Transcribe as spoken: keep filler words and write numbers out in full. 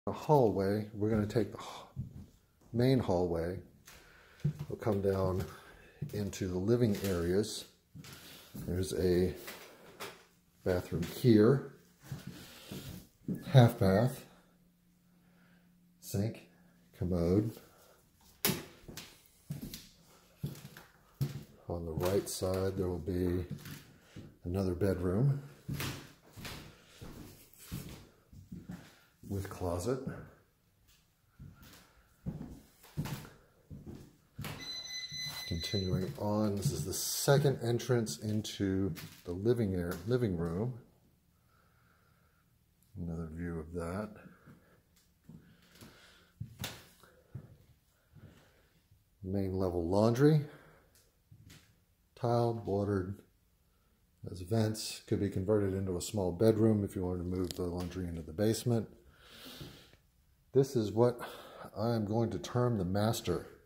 A hallway. We're going to take the main hallway. We'll come down into the living areas. There's a bathroom here, half bath, sink, commode. On the right side there will be another bedroom with closet. Continuing on, this is the second entrance into the living air, living room. Another view of that. Main level laundry. Tiled, watered, has vents. Could be converted into a small bedroom if you wanted to move the laundry into the basement. This is what I am going to term the master